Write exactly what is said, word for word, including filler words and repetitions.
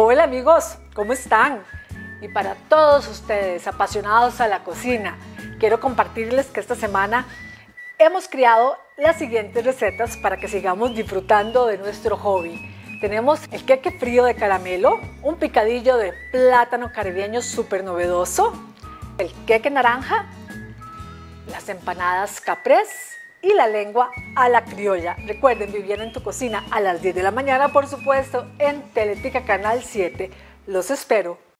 Hola amigos, ¿cómo están? Y para todos ustedes apasionados a la cocina, quiero compartirles que esta semana hemos creado las siguientes recetas para que sigamos disfrutando de nuestro hobby. Tenemos el queque frío de caramelo, un picadillo de plátano caribeño súper novedoso, el queque naranja, las empanadas caprés y la lengua a la criolla. Recuerden, Viviana en tu cocina a las diez de la mañana, por supuesto, en Teletica Canal siete. Los espero.